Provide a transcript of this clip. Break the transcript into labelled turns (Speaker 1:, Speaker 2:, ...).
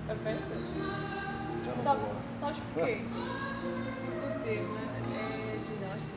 Speaker 1: A festa?
Speaker 2: Já não
Speaker 1: Sabe,
Speaker 2: estou lá.
Speaker 1: sabes porquê? O tema é ginástica.